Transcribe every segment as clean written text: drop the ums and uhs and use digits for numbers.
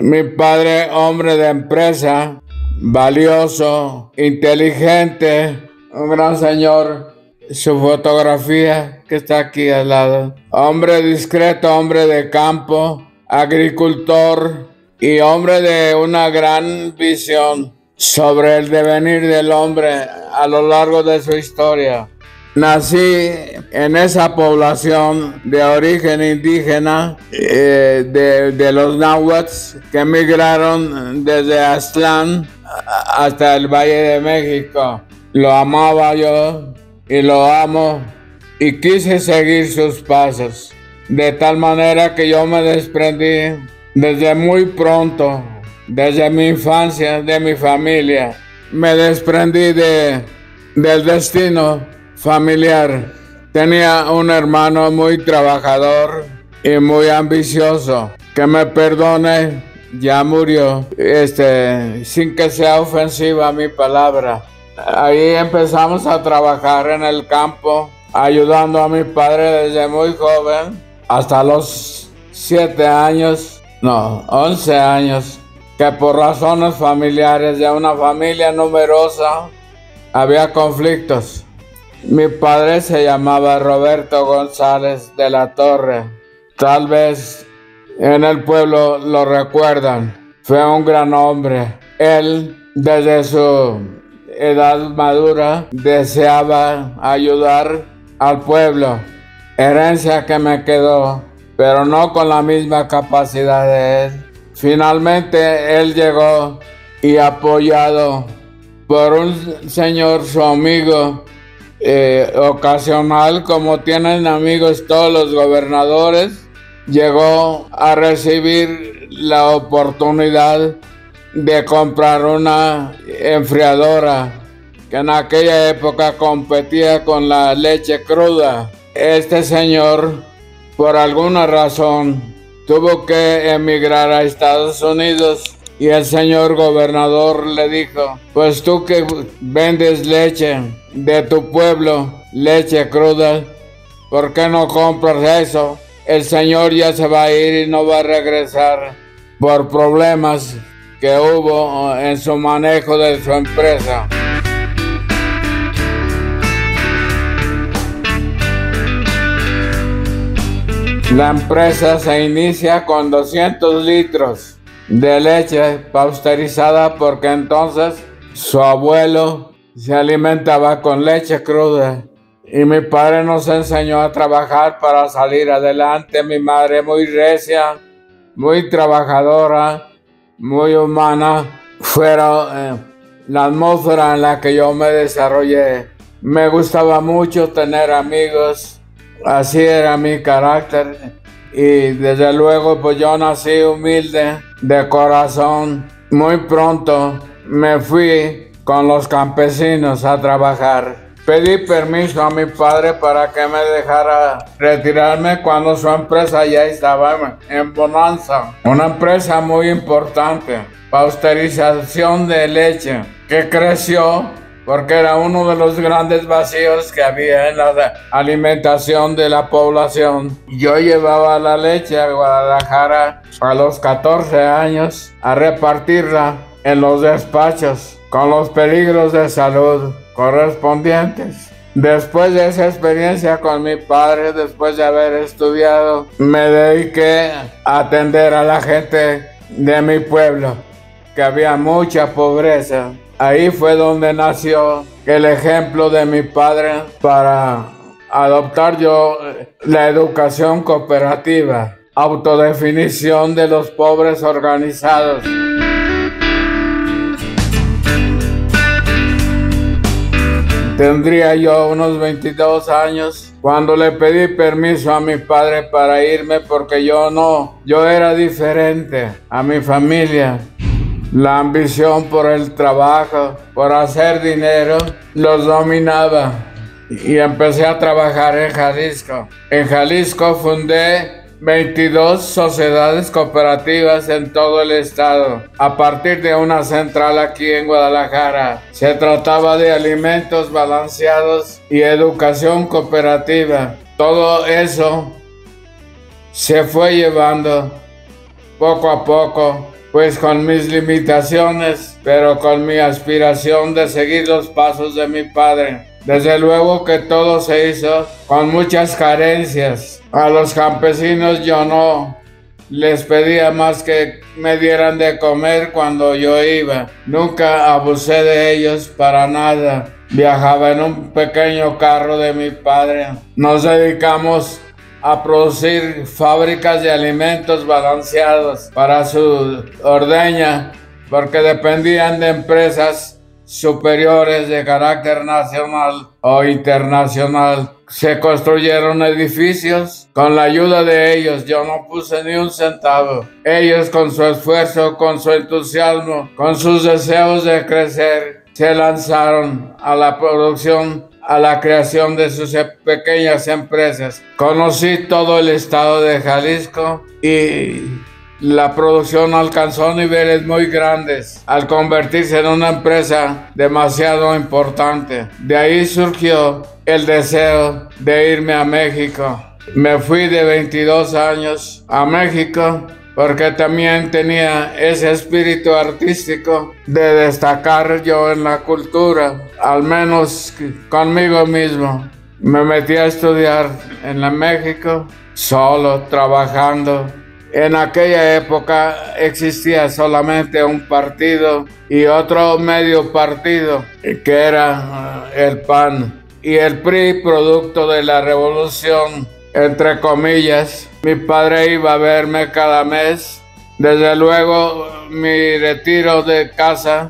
Mi padre, hombre de empresa, valioso, inteligente, un gran señor. Su fotografía que está aquí al lado. Hombre discreto, hombre de campo, agricultor y hombre de una gran visión sobre el devenir del hombre a lo largo de su historia. Nací en esa población de origen indígena de los náhuatl que emigraron desde Aztlán hasta el Valle de México. Lo amaba yo y lo amo y quise seguir sus pasos, de tal manera que yo me desprendí desde muy pronto, desde mi infancia, de mi familia. Me desprendí del destino familiar. Tenía un hermano muy trabajador y muy ambicioso, que me perdone, ya murió, sin que sea ofensiva mi palabra. Ahí empezamos a trabajar en el campo, ayudando a mi padre desde muy joven, hasta los 11 años, que por razones familiares de una familia numerosa había conflictos. Mi padre se llamaba Roberto González de la Torre. Tal vez en el pueblo lo recuerdan. Fue un gran hombre. Él, desde su edad madura, deseaba ayudar al pueblo. Herencia que me quedó, pero no con la misma capacidad de él. Finalmente él llegó y apoyado por un señor, su amigo, ocasional, como tienen amigos todos los gobernadores, llegó a recibir la oportunidad de comprar una enfriadora que en aquella época competía con la leche cruda. Este señor, por alguna razón, tuvo que emigrar a Estados Unidos y el señor gobernador le dijo: pues tú que vendes leche de tu pueblo, leche cruda, ¿por qué no compras eso? El señor ya se va a ir y no va a regresar por problemas que hubo en su manejo de su empresa. La empresa se inicia con 200 litros de leche pasteurizada, porque entonces su abuelo se alimentaba con leche cruda y mi padre nos enseñó a trabajar para salir adelante. Mi madre, muy recia, muy trabajadora, muy humana, fueron la atmósfera en la que yo me desarrollé. Me gustaba mucho tener amigos, así era mi carácter. Y desde luego pues yo nací humilde de corazón. Muy pronto me fui con los campesinos a trabajar. Pedí permiso a mi padre para que me dejara retirarme cuando su empresa ya estaba en bonanza. Una empresa muy importante, pasteurización de leche, que creció porque era uno de los grandes vacíos que había en la alimentación de la población. Yo llevaba la leche a Guadalajara a los 14 años a repartirla en los despachos con los peligros de salud correspondientes. Después de esa experiencia con mi padre, después de haber estudiado, me dediqué a atender a la gente de mi pueblo, que había mucha pobreza. Ahí fue donde nació el ejemplo de mi padre para adoptar yo la educación cooperativa, autodefinición de los pobres organizados. Tendría yo unos 22 años cuando le pedí permiso a mi padre para irme, porque yo era diferente a mi familia. La ambición por el trabajo, por hacer dinero, los dominaba. Y empecé a trabajar en Jalisco. En Jalisco fundé 22 sociedades cooperativas en todo el estado, a partir de una central aquí en Guadalajara. Se trataba de alimentos balanceados y educación cooperativa. Todo eso se fue llevando poco a poco pues con mis limitaciones, pero con mi aspiración de seguir los pasos de mi padre. Desde luego que todo se hizo con muchas carencias. A los campesinos yo no les pedía más que me dieran de comer cuando yo iba. Nunca abusé de ellos para nada. Viajaba en un pequeño carro de mi padre. Nos dedicamos a producir fábricas de alimentos balanceados para su ordeña, porque dependían de empresas superiores de carácter nacional o internacional. Se construyeron edificios con la ayuda de ellos. Yo no puse ni un centavo. Ellos, con su esfuerzo, con su entusiasmo, con sus deseos de crecer, se lanzaron a la producción, a la creación de sus pequeñas empresas. Conocí todo el estado de Jalisco y la producción alcanzó niveles muy grandes al convertirse en una empresa demasiado importante. De ahí surgió el deseo de irme a México. Me fui de 22 años a México porque también tenía ese espíritu artístico de destacar yo en la cultura, al menos conmigo mismo. Me metí a estudiar en la México, solo, trabajando. En aquella época existía solamente un partido y otro medio partido, que era el PAN. Y el PRI, producto de la revolución, entre comillas. Mi padre iba a verme cada mes. Desde luego, mi retiro de casa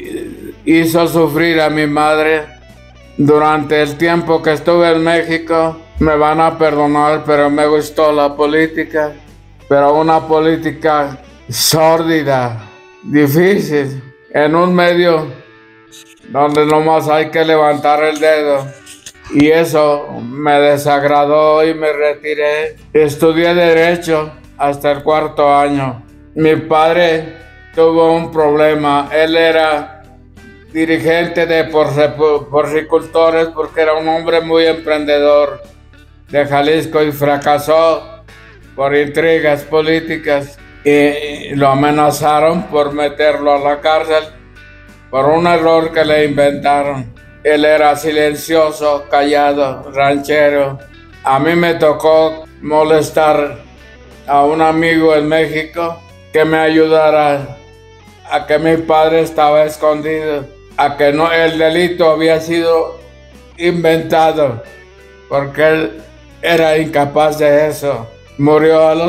hizo sufrir a mi madre. Durante el tiempo que estuve en México, me van a perdonar, pero me gustó la política. Pero una política sórdida, difícil, en un medio donde nomás hay que levantar el dedo. Y eso me desagradó y me retiré. Estudié Derecho hasta el 4º año. Mi padre tuvo un problema. Él era dirigente de porcicultores porque era un hombre muy emprendedor de Jalisco y fracasó por intrigas políticas y lo amenazaron por meterlo a la cárcel por un error que le inventaron. Él era silencioso, callado, ranchero. A mí me tocó molestar a un amigo en México que me ayudara a que mi padre estaba escondido, a que no, el delito había sido inventado, porque él era incapaz de eso. Murió a los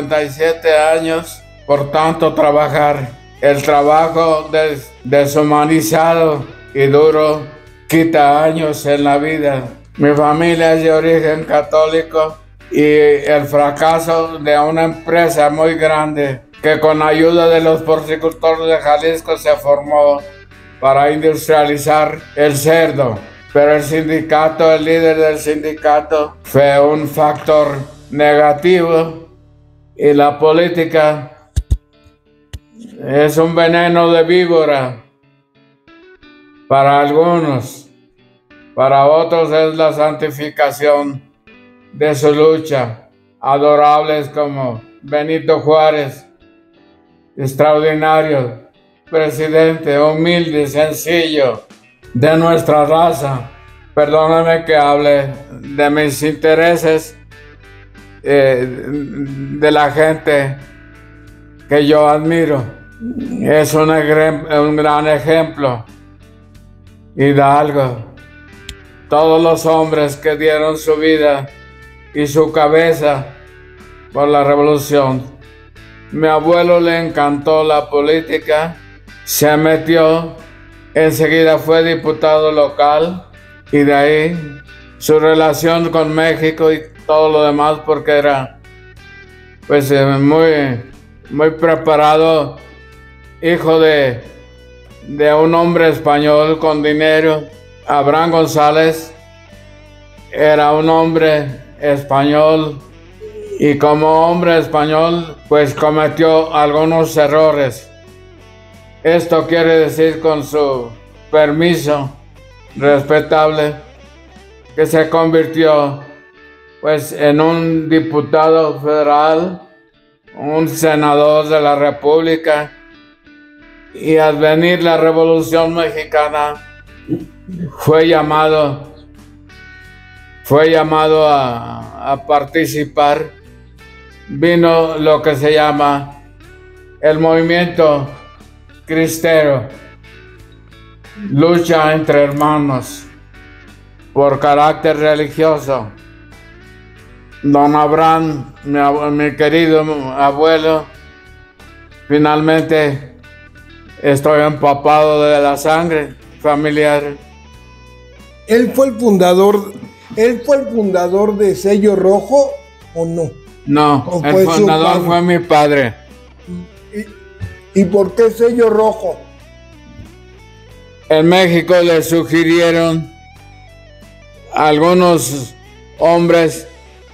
57 años por tanto trabajar. El trabajo deshumanizado y duro quita años en la vida. Mi familia es de origen católico y el fracaso de una empresa muy grande que con ayuda de los porcicultores de Jalisco se formó para industrializar el cerdo. Pero el sindicato, el líder del sindicato, fue un factor negativo y la política es un veneno de víbora para algunos, para otros es la santificación de su lucha. Adorables como Benito Juárez, extraordinario presidente, humilde, sencillo, de nuestra raza. Perdóname que hable de mis intereses, de la gente que yo admiro. Es un gran ejemplo. Hidalgo. Todos los hombres que dieron su vida y su cabeza por la revolución. Mi abuelo le encantó la política, se metió, enseguida fue diputado local y de ahí su relación con México y todo lo demás, porque era pues muy preparado, hijo de un hombre español con dinero. Abraham González era un hombre español y como hombre español pues cometió algunos errores. Esto quiere decir, con su permiso respetable, que se convirtió pues en un diputado federal, un senador de la República Y al venir la Revolución Mexicana, fue llamado a participar. Vino lo que se llama el movimiento cristero, lucha entre hermanos por carácter religioso. Don Abraham, mi querido abuelo, finalmente estoy empapado de la sangre familiar. ¿Él fue el fundador de Sello Rojo o no? No, el fundador fue mi padre. ¿Y por qué Sello Rojo? En México le sugirieron a algunos hombres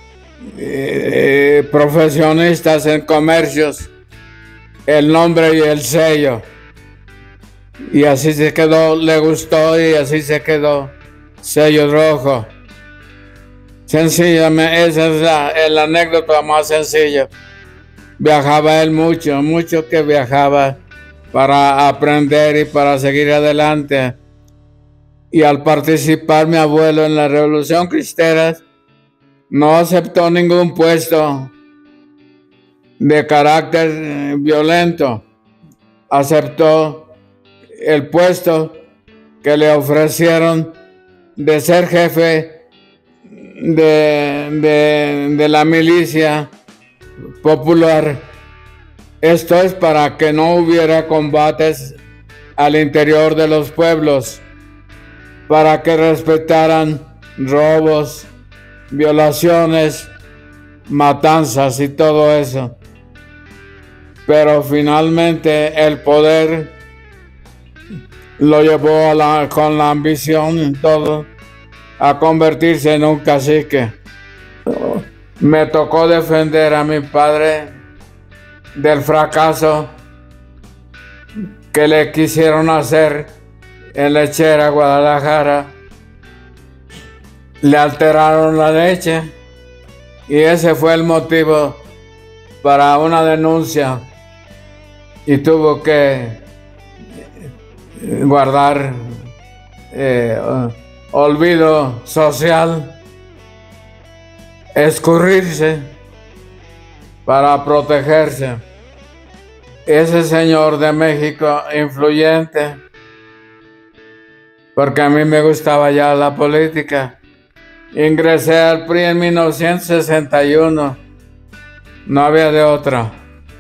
profesionistas en comercios el nombre y el sello. Y así se quedó, le gustó y así se quedó Sello Rojo. Sencillamente, esa es la anécdota más sencilla. Viajaba él mucho que viajaba para aprender y para seguir adelante. Y al participar mi abuelo en la Revolución Cristera, no aceptó ningún puesto de carácter violento. Aceptó el puesto que le ofrecieron de ser jefe de la milicia popular. Esto es para que no hubiera combates al interior de los pueblos, para que respetaran robos, violaciones, matanzas y todo eso. Pero finalmente el poder lo llevó con la ambición y todo a convertirse en un cacique. Me tocó defender a mi padre del fracaso que le quisieron hacer en Lechera, Guadalajara. Le alteraron la leche y ese fue el motivo para una denuncia y tuvo que guardar olvido social, escurrirse para protegerse. Ese señor de México influyente, porque a mí me gustaba ya la política. Ingresé al PRI en 1961, no había de otra.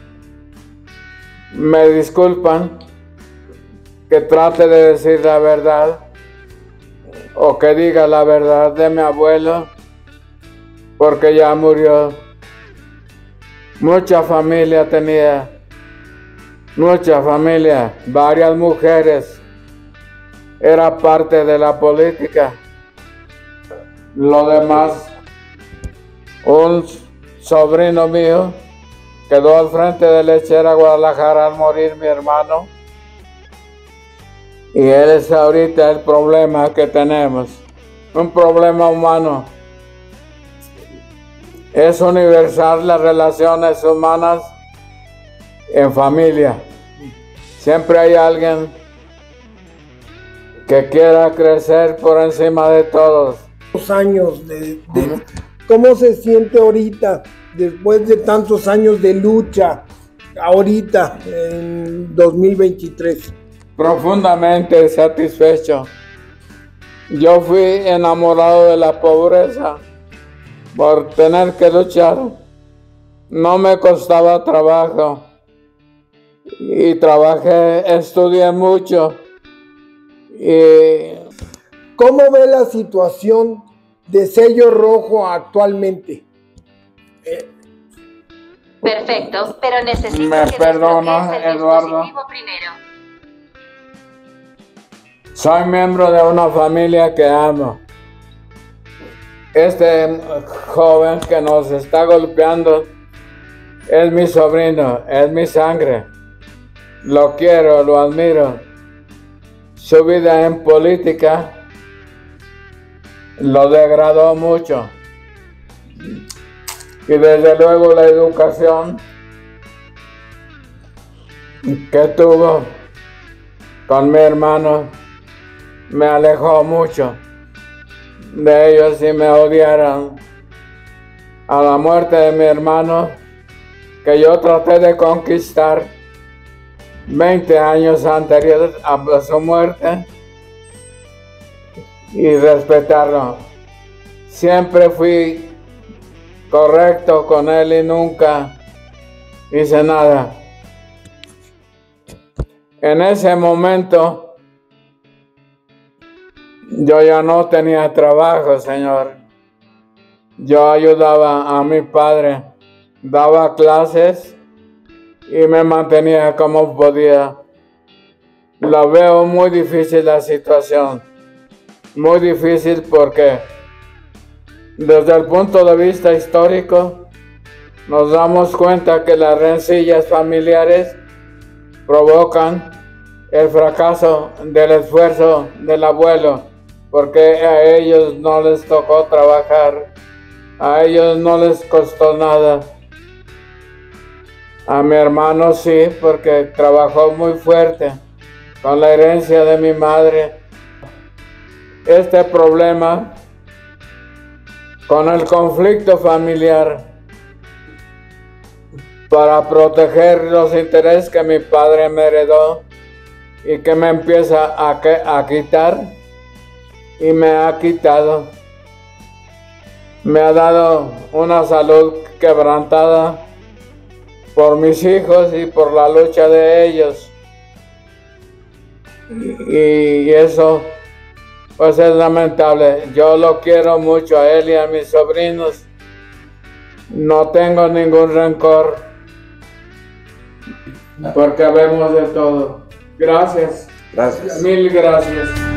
Me disculpan que trate de decir la verdad o que diga la verdad de mi abuelo, porque ya murió. Mucha familia tenía, varias mujeres, era parte de la política. Lo demás, un sobrino mío quedó al frente de Lechera, Guadalajara, al morir mi hermano. Y él es ahorita el problema que tenemos, un problema humano. Es universal las relaciones humanas en familia. Siempre hay alguien que quiera crecer por encima de todos. Años ¿cómo se siente ahorita, después de tantos años de lucha, ahorita en 2023? Profundamente satisfecho. Yo fui enamorado de la pobreza por tener que luchar. No me costaba trabajo y trabajé, estudié mucho. Y ¿cómo ve la situación de Sello Rojo actualmente? Perfecto, pero necesito me que perdona, desbloquees el Eduardo. dispositivo primero. Soy miembro de una familia que amo. Este joven que nos está golpeando es mi sobrino, es mi sangre. Lo quiero, lo admiro. Su vida en política lo degradó mucho. Y desde luego la educación que tuvo con mi hermano me alejó mucho de ellos y me odiaron. A la muerte de mi hermano, que yo traté de conquistar 20 años anteriores a su muerte y respetarlo. Siempre fui correcto con él y nunca hice nada. En ese momento yo ya no tenía trabajo, Señor. Yo ayudaba a mi padre, daba clases y me mantenía como podía. Lo veo muy difícil la situación, muy difícil porque desde el punto de vista histórico nos damos cuenta que las rencillas familiares provocan el fracaso del esfuerzo del abuelo, porque a ellos no les tocó trabajar, a ellos no les costó nada. A mi hermano sí, porque trabajó muy fuerte con la herencia de mi madre. Este problema con el conflicto familiar, para proteger los intereses que mi padre me heredó y que me empieza a quitar y me ha quitado. Me ha dado una salud quebrantada por mis hijos y por la lucha de ellos. Y eso pues es lamentable. Yo lo quiero mucho a él y a mis sobrinos. No tengo ningún rencor, porque vemos de todo. Gracias. Gracias. Mil gracias.